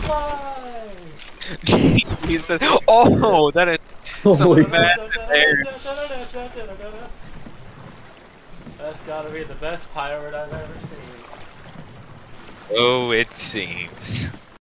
He said, "Oh, that is so my bad." There. That's gotta be the best pirate I've ever seen. Oh, it seems.